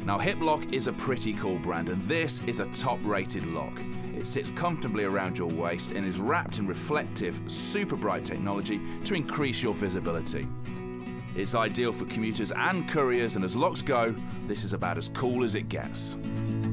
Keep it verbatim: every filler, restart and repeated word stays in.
Now, Hiplock is a pretty cool brand, and this is a top-rated lock. It sits comfortably around your waist and is wrapped in reflective, Superbright technology to increase your visibility. It's ideal for commuters and couriers, and as locks go, this is about as cool as it gets.